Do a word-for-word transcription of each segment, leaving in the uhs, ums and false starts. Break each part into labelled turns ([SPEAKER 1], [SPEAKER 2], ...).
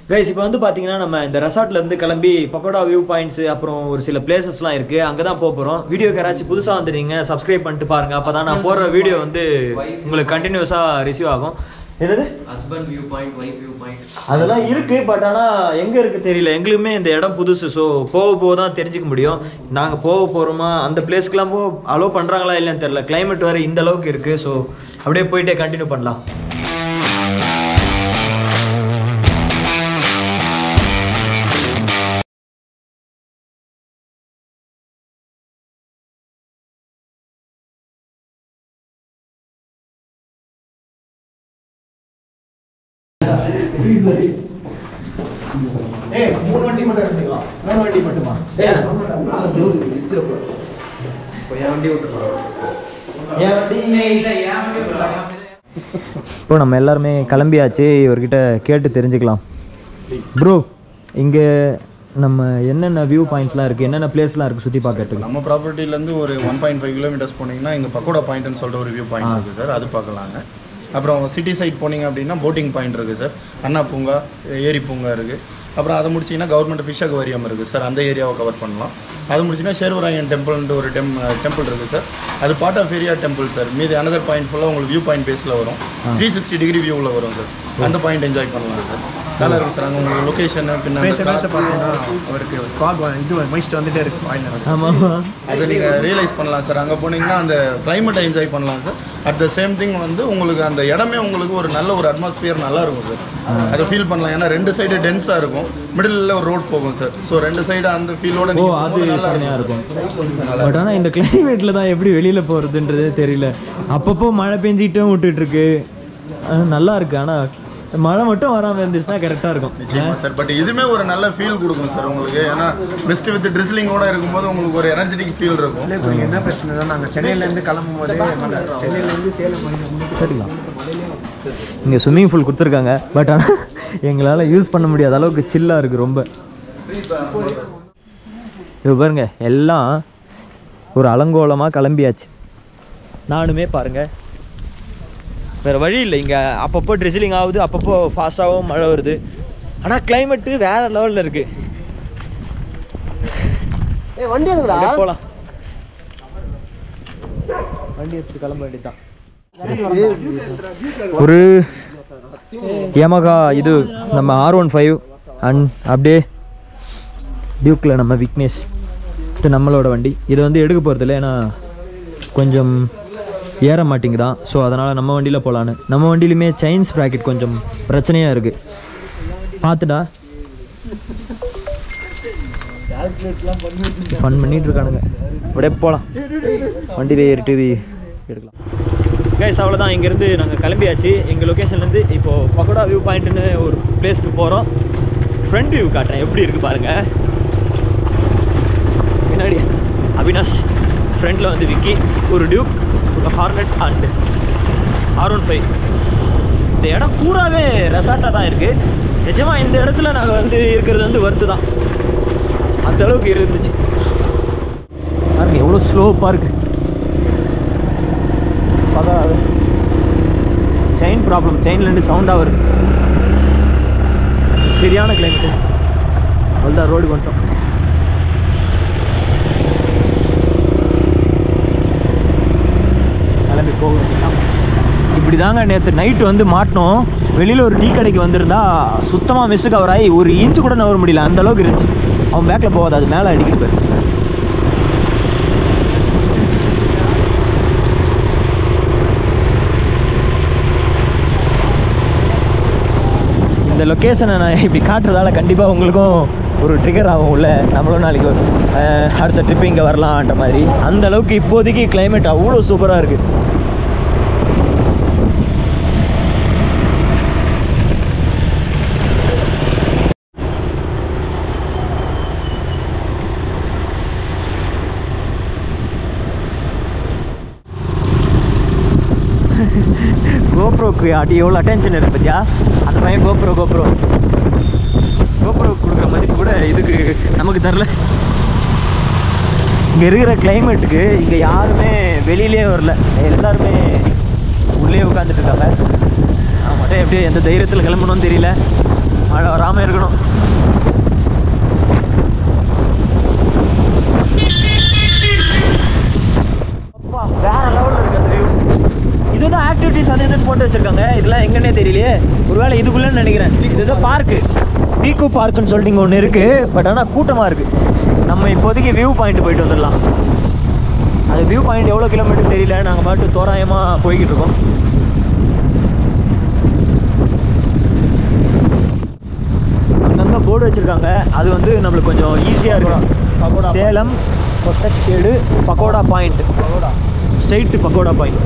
[SPEAKER 1] Guys இப்போ வந்து பார்த்தீங்கன்னா நம்ம இந்த ரெசார்ட்லேருந்து கிளம்பி பக்கோடா வியூ பாயிண்ட்ஸு அப்புறம் ஒரு சில பிளேசஸ்லாம் இருக்குது, அங்கே தான் போக போகிறோம். வீடியோக்கு யாராச்சும் புதுசாக வந்துட்டீங்க சப்ஸ்கிரைப் பண்ணிட்டு பாருங்கள், அப்போ தான் நான் போடுற வீடியோ வந்து உங்களுக்கு கண்டினியூஸாக ரிசீவ் ஆகும். என்னது
[SPEAKER 2] husband view point, wife view point
[SPEAKER 1] அதெல்லாம் இருக்குது. பட் ஆனால் எங்கே இருக்குது தெரியல, எங்களுக்குமே இந்த இடம் புதுசு. ஸோ போக போக தான் தெரிஞ்சிக்க முடியும் நாங்கள் போக போகிறோமா, அந்த பிளேஸ்க்கெலாம் போ அலோவ் பண்ணுறாங்களா இல்லைன்னு தெரில. கிளைமேட் வேறு இந்த அளவுக்கு இருக்குது. ஸோ அப்படியே போயிட்டே கண்டினியூ பண்ணலாம்.
[SPEAKER 3] ஏய் மூணு வண்டி மட்டும் எடுத்துக்கலாம். மூணு வண்டி மட்டுமா? ஏய் நாலு சேர் இட்ஸ் ஓகே. போய் வண்டி விட்டுறோம். ஏன் வண்டி இல்ல ஏன் வண்டி விட்டுறோம்.
[SPEAKER 1] இப்போ நம்ம எல்லாருமே கிளம்பியாச்சு. இவர்கிட்ட கேட்டு தெரிஞ்சுக்கலாம். ப்ரோ இங்கே நம்ம என்னென்ன வியூ பாயிண்ட்ஸ்லாம் இருக்குது, என்னென்ன பிளேஸ்லாம் இருக்குது சுற்றி பார்க்கறதுக்கு?
[SPEAKER 4] நம்ம ப்ராப்பர்ட்டிலேருந்து ஒரு ஒன் பாயிண்ட் ஃபைவ் கிலோமீட்டர்ஸ் போனீங்கன்னா இங்கே பக்கோடா பாயிண்ட்னு சொல்லிட்டு ஒரு வியூ பாயிண்ட் இருக்குது சார், அது பார்க்கலாங்க. அப்புறம் சிட்டி சைட் போனீங்க அப்படின்னா போட்டிங் பாயிண்ட் இருக்குது சார், அண்ணா பூங்கா, ஏரி பூங்கா இருக்குது. அப்புறம் அதை முடிச்சிங்கன்னா கவர்மெண்ட் ஃபிஷ் அக்வேரியம் இருக்குது சார், அந்த ஏரியாவை கவர் பண்ணலாம். அது முடிச்சிங்கன்னா ஷேர்வராயன் டெம்பிள்ன்ட்டு ஒரு டெம் டெம்பிள் இருக்குது சார், அது part of area temple sir. மீது அனதர் பாயிண்ட் ஃபுல்லாக உங்களுக்கு வியூ பாயிண்ட் பேஸில் வரும், த்ரீ சிக்ஸ்டி டிகிரி வியூவில் வரும் சார். அந்த பாயிண்ட் என்ஜாய் பண்ணலாம் சார், நல்லா இருக்கும் சார். அங்கே உங்களுக்கு லொக்கேஷன் பின்னாடி பார்த்தீங்கன்னா அவருக்கு இது மைஸ்ட் வந்துட்டே இருக்கு பாயிண்ட். ஆமாம், அதை நீங்கள் ரியலைஸ் பண்ணலாம் சார். அங்கே போனீங்கன்னா அந்த கிளைமேட்டை என்ஜாய் பண்ணலாம் sir. At the same thing வந்து உங்களுக்கு அந்த இடமே உங்களுக்கு ஒரு நல்ல ஒரு அட்மாஸ்பியர் நல்லா இருக்கும் சார், அதை ஃபீல் பண்ணலாம். ஏன்னா ரெண்டு சைடு டென்ஸாக இருக்கும், மிடில் ஒரு ரோட் போகும் சார். ஸோ ரெண்டு சைடு அந்த ஃபீலோட
[SPEAKER 1] நல்லா இருக்கும். பட் ஆனால் இந்த கிளைமேட்டில் தான் எப்படி வெளியில் போகிறதுன்றதே தெரியல. அப்பப்போ மழை பெஞ்சிட்டும் விட்டுட்டு இருக்கு, நல்லா இருக்கு. ஆனால் மழை மட்டும் வராமல் இருந்துச்சுன்னா கரெக்டாக இருக்கும்.
[SPEAKER 4] நிச்சயமா சார். பட் இதுவுமே ஒரு நல்ல ஃபீல் கொடுக்கும் சார் உங்களுக்கு. ஏன்னா பெஸ்ட் வித் ட்ரிஸ்லிங்கோட இருக்கும்போது உங்களுக்கு ஒரு எனர்ஜெட்டிக் ஃபீல் இருக்கும்.
[SPEAKER 3] உங்களுக்கு என்ன பிரச்சனை தான், நாங்கள் சென்னையிலேருந்து கிளம்பும் போதே சென்னையிலேருந்து சேலம்
[SPEAKER 1] சரிங்களா, இங்கே ஸ்விம்மிங் பூல் கொடுத்துருக்காங்க. பட் ஆனால் எங்களால் யூஸ் பண்ண முடியாத அளவுக்கு சில்லாக இருக்குது ரொம்ப. இப்போ பாருங்க எல்லாம் ஒரு அலங்கோலமாக கிளம்பியாச்சு. நானுமே பாருங்கள் வேறு வழி இல்லை. இங்கே அப்பப்போ ட்ரிசிலிங் ஆகுது, அப்பப்போ ஃபாஸ்ட்டாகவும் மழை வருது. ஆனால் கிளைமேட்டு வேறு லெவலில் இருக்குது.
[SPEAKER 3] ஏ வண்டி எடுங்கடா,
[SPEAKER 1] போகலாம். வண்டி எடுத்து கிளம்ப வேண்டியதான். ஒரு யமகா இது நம்ம ஆர் ஒன் ஃபைவ் அண்ட் அப்படியே டியூக்கில் நம்ம விக்னேஷ், இது நம்மளோட வண்டி. இதை வந்து எடுக்க போகிறதில்ல, ஏன்னா கொஞ்சம் ஏற மாட்டேங்குதான். ஸோ அதனால் நம்ம வண்டியில் போகலான்னு. நம்ம வண்டியிலுமே செயின்ஸ் ப்ராக்கெட் கொஞ்சம் பிரச்சனையாக இருக்குது, பார்த்துடா. ஃபன் பண்ணிகிட்டு இருக்கானுங்க. அப்படியே போகலாம், வண்டியில் ஏறிட்டு எடுக்கலாம். கைஸ் அவ்வளோதான், இங்கேருந்து நாங்கள் கிளம்பியாச்சு. எங்கள் லொக்கேஷன்லேருந்து இப்போது பக்கோடா வியூ பாயிண்ட்டுன்னு ஒரு பிளேஸ்க்கு போகிறோம். ஃப்ரண்ட் வியூ காட்டுறேன் எப்படி இருக்குது பாருங்கள். பின்னாடி அவினாஷ், ஃப்ரண்டில் வந்து விக்கி, ஒரு டியூக், ஒரு Hornet and R one five. இந்த இடம் பூராவே ரெசார்ட்டாக தான் இருக்குது. நிஜமாக இந்த இடத்துல நாங்கள் வந்து இருக்கிறது வந்து ஒர்த்து தான், அந்த அளவுக்கு இருந்துச்சு. பாருங்க எவ்வளோ ஸ்லோப்பாக இருக்குது. பார்க்காது செயின் ப்ராப்ளம், செயின்லேருந்து சவுண்டாக வருது. சரியான கிளைமேட்டு. அவ்வளோதான் ரோடு வந்துட்டோம். கிளம்பி போக வேண்டியதான். இப்படி தாங்க நேற்று நைட்டு வந்து மாட்டினோம். வெளியில் ஒரு டீ கடைக்கு வந்திருந்தா சுத்தமாக மிஸ்ஸு கவர் ஆகி ஒரு இன்ச்சு கூட நவர முடியல, அந்தளவுக்கு இருந்துச்சு. அவன் பேக்கில் போகாது, அது மேலே அடிக்கிட்டு போய். இந்த லொக்கேஷனை நான் இப்படி காட்டுறதால கண்டிப்பாக உங்களுக்கும் ஒரு ட்ரிகர் ஆகும் உள்ள, நம்மளும் நாளைக்கு அடுத்த ட்ரிப்பு இங்கே வரலான்ற மாதிரி. அந்த அளவுக்கு இப்போதைக்கு கிளைமேட் அவ்வளோ சூப்பராக இருக்குது. கோப்ரோக்கு அடி எவ்வளோ அட்டென்ஷன் இருக்குது பத்தியா? அந்த பையன் கோப்ரோ கோப்ரோ கோப்ரோ கொடுக்குற மதிப்பு கூட இதுக்கு நமக்கு தரல. இங்கே இருக்கிற கிளைமேட்டுக்கு இங்கே யாருமே வெளியிலே வரல, எல்லாருமே உள்ளே உட்காந்துட்டு இருக்காங்க. நான் மட்டும் எப்படியே எந்த தைரியத்தில் கிளம்பணும்னு தெரியல. மழை வராமல் இருக்கணும். அப்பா வேற லெவலில் இருக்கு அந்த வியூ. இதுதான் ஆக்டிவிட்டிஸ் அது இதுன்னு போட்டு வச்சுருக்காங்க. இதெல்லாம் எங்கன்னே தெரியலையே. ஒருவேளை இதுக்குள்ளேன்னு நினைக்கிறேன். இதுதான் பார்க்கு, பீகோ பார்க்குன்னு சொல்லிட்டு இங்கே ஒன்று இருக்குது. பட் ஆனால் கூட்டமாக இருக்குது. நம்ம இப்போதைக்கு வியூ பாயிண்ட் போயிட்டு வந்துடலாம். அது வியூ பாயிண்ட் எவ்வளோ கிலோமீட்டர் தெரியல. நாங்கள் பாட்டு தோராயமாக போய்கிட்டு இருக்கோம். அங்கங்கே போர்டு வச்சுருக்காங்க. அது வந்து நம்மளுக்கு கொஞ்சம் ஈஸியாக இருக்கும். Salem Kottachedu Pakoda point, Pakoda straight Pakoda point.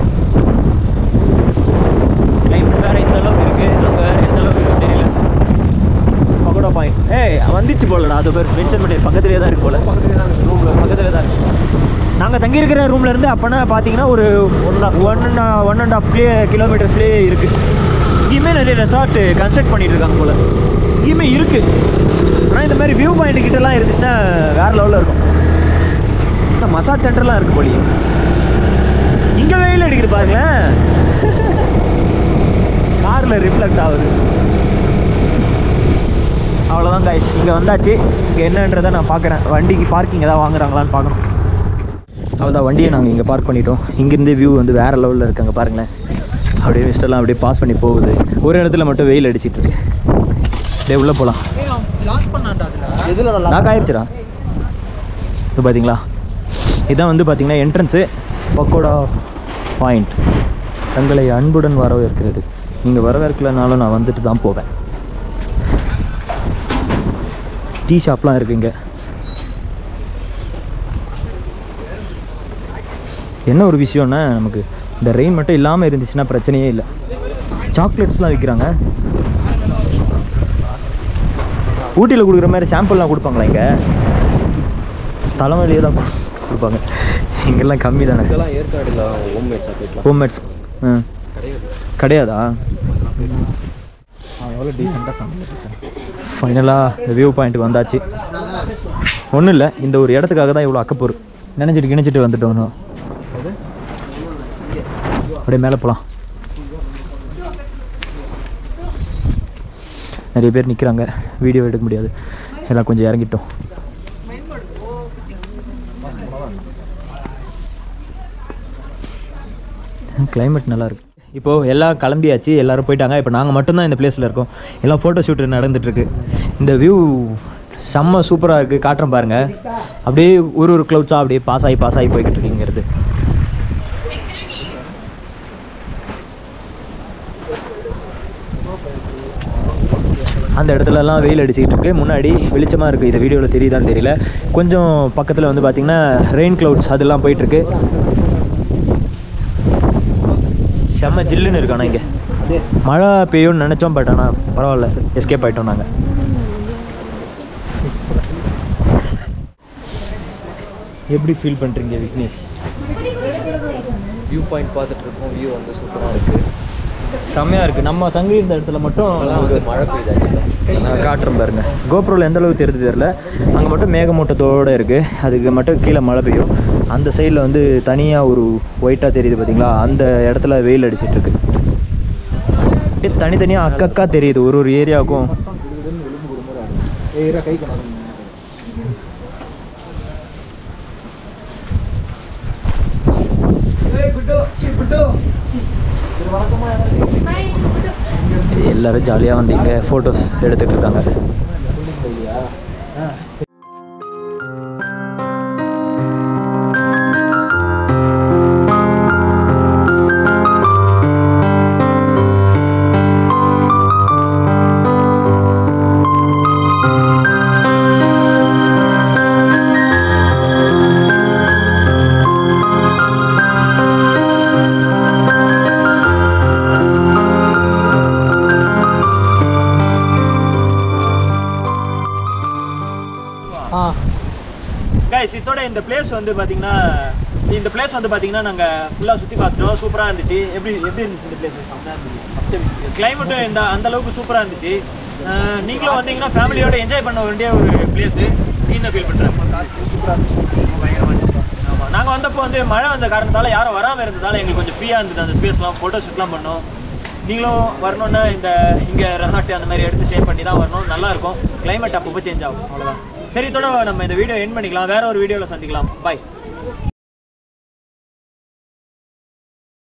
[SPEAKER 1] Climate வேறு இந்த அளவுக்கு இருக்குது. அங்கே வேறு எந்த அளவுக்கு இருக்குன்னு தெரியல. பக்கோடா பாயிண்ட் ஏய் வந்துச்சு போலடா. அது பேர் மென்ஷன் பண்ணி பக்கத்துலேயே தான் இருக்கு போல. பக்கத்துலேயே தான் இருக்குது. ரூமில் பக்கத்துலேயே தான் இருக்குது. நாங்கள் தங்கியிருக்கிற ரூம்லேருந்து அப்போனா பார்த்தீங்கன்னா ஒரு one one and one and half kilo கிலோமீட்டர்ஸ்லேயே இருக்குது. இங்கேயுமே நிறைய ரெசார்ட்டு கன்ஸ்ட்ரக்ட் பண்ணிகிட்டு இருக்காங்க போல். இங்கேயுமே இருக்குது. ஆனால் இந்த மாதிரி வியூ பாயிண்ட் கிட்டலாம் இருந்துச்சுன்னா வேறு லெவலில் இருக்கும். இந்த மசாஜ் சென்டர்லாம் இருக்குது போலியே. இங்கே வெயில் அடிக்குது பாருங்களேன். காரில் ரிஃப்ளெக்ட் ஆகுது. அவ்வளோதான் கைஸ், இங்கே வந்தாச்சு. இங்கே என்னன்றதை நான் பார்க்குறேன். வண்டிக்கு பார்க்கிங் எதாவது வாங்குறாங்களான்னு பார்க்கணும். அவ்வளோதான், வண்டியை நாங்கள் இங்கே பார்க் பண்ணிட்டோம். இங்கேருந்து வியூ வந்து வேறு லெவலில் இருக்காங்க பாருங்களேன். அப்படியே மிஸ்டெல்லாம் அப்படியே பாஸ் பண்ணி போகுது. ஒரு இடத்துல மட்டும் வெயில் அடிச்சிட்டு இருக்கு. அப்படியே உள்ளே போகலாம். லாக் ஆயிடுச்சுடா. இது பார்த்தீங்களா, இதான் வந்து பார்த்தீங்கன்னா என்ட்ரன்ஸு பக்கோடா பாயிண்ட். தங்களை அன்புடன் வரவேற்கிறது. நீங்கள் வரவேற்கலனாலும் நான் வந்துட்டு தான் போவேன். டீ ஷாப்லாம் இருக்குது இங்கே. என்ன ஒரு விஷயம்னா, நமக்கு இந்த ரெயின் மட்டும் இல்லாமல் இருந்துச்சுன்னா பிரச்சனையே இல்லை. சாக்லேட்ஸ்லாம் விற்கிறாங்க. ஊட்டியில் கொடுக்குற மாதிரி சாம்பிள்லாம் கொடுப்பாங்களா இங்கே? தலைமையிலேயே தான் கொடுப்பாங்க. இங்கெல்லாம் கம்மி தானே.
[SPEAKER 2] ஹோம்மேட் சாக்லேட்
[SPEAKER 1] ஹோம்மேட்ஸ் ஆ கிடையாதா? எவ்வளோ டீசெண்டாக. ஃபைனலாக இந்த வியூ பாயிண்ட்டுக்கு வந்தாச்சு. ஒன்றும் இல்லை, இந்த ஒரு இடத்துக்காக தான் இவ்வளோ அக்கப்போர். நினச்சிட்டு கிணிச்சிட்டு வந்துட்டு வந்தோம். அப்படியே மேலே போகலாம். நிறைய பேர் நிற்கிறாங்க. வீடியோ எடுக்க முடியாது, எல்லாம் கொஞ்சம் இறங்கிட்டோம். கிளைமேட் நல்லாயிருக்கு. இப்போது எல்லாம் கிளம்பியாச்சு, எல்லோரும் போயிட்டாங்க. இப்போ நாங்கள் மட்டும்தான் இந்த பிளேஸில் இருக்கோம். எல்லாம் ஃபோட்டோ ஷூட் நடந்துகிட்ருக்கு. இந்த வியூ செம்ம சூப்பராக இருக்குது. காட்டுறேன் பாருங்கள். அப்படியே ஒரு ஒரு க்ளவுட்ஸாக அப்படியே பாஸ் ஆகி பாஸ் ஆகி போய்கிட்டு இருக்குங்கிறது. அந்த இடத்துலலாம் வெயில் அடிச்சுக்கிட்டு இருக்குது. முன்னாடி வெளிச்சமாக இருக்குது. இந்த வீடியோவில் தெரியுதான்னு தெரியல. கொஞ்சம் பக்கத்தில் வந்து பார்த்திங்கன்னா ரெயின் க்ளவுட்ஸ் அதெல்லாம் போயிட்டுருக்கு. செம்ம ஜில்லுன்னு இருக்கு. ஆனால் இங்கே மழை பெய்யும்னு நினச்சோம். பட் ஆனால் பரவாயில்ல, எஸ்கேப் ஆகிட்டோம் நாங்கள். எப்படி ஃபீல் பண்ணுறீங்க விக்னேஷ்?
[SPEAKER 2] வியூ பாயிண்ட் பார்த்துட்டு இருக்கோம். வியூ வந்து சூப்பராக இருக்குது,
[SPEAKER 1] செம்மையாக இருக்குது. நம்ம தங்கி இருந்த இடத்துல மட்டும்
[SPEAKER 2] மழை பெய்யுது.
[SPEAKER 1] நான் காட்டுறேன் பாருங்க. கோப்ரோவில் எந்த அளவுக்கு தெரியுது தெரில. அங்கே மட்டும் மேகமூட்டத்தோடு இருக்குது. அதுக்கு மட்டும் கீழே மழை பெய்யும். அந்த சைடில் வந்து தனியாக ஒரு ஒயிட்டாக தெரியுது பார்த்தீங்களா, அந்த இடத்துல வெயில் அடிச்சிட்ருக்கு. அப்படியே தனித்தனியாக அக்கக்கா தெரியுது ஒரு ஒரு ஏரியாவுக்கும். எல்லாரும் ஜாலியாக வந்து இங்கே ஃபோட்டோஸ் எடுத்துகிட்டு இருக்காங்க. கைஸ், இதோட இந்த பிளேஸ் வந்து பார்த்தீங்கன்னா இந்த பிளேஸ் வந்து பார்த்தீங்கன்னா நாங்கள் ஃபுல்லாக சுற்றி பார்த்துட்டோம். சூப்பராக இருந்துச்சு. எப்படி எப்படி இருந்துச்சு இந்த பிளேஸ்? ஃபஸ்ட்டு கிளைமேட்டும் இந்த அந்த அளவுக்கு சூப்பராக இருந்துச்சு. நீங்களும் வந்தீங்கன்னா ஃபேமிலியோட என்ஜாய் பண்ண வேண்டிய ஒரு பிளேஸு. நீ என்ன ஃபீல் பண்ணுறேன்? சூப்பராக இருந்துச்சு, பயங்கரமாக இருந்துச்சு. ஆமாம், நாங்கள் வந்தப்போ வந்து மழை வந்த காரணத்தால் யாரும் வராமல் இருந்ததால் எங்களுக்கு கொஞ்சம் ஃப்ரீயாக இருந்தது. அந்த ஸ்பேஸ்லாம் ஃபோட்டோ ஷூட்லாம் பண்ணோம். நீங்களும் வரணுன்னா இந்த இங்கே ரெசார்ட்டு அந்த மாதிரி எடுத்து ஸ்டே பண்ணி தான் வரணும். நல்லாயிருக்கும். கிளைமேட் அப்பப்போ சேஞ்ச் ஆகும். அவ்வளோதான். சரி, இதோட நம்ம இந்த வீடியோ எண்ட் பண்ணிக்கலாம். வேறு ஒரு வீடியோவில் சந்திக்கலாம். பாய்.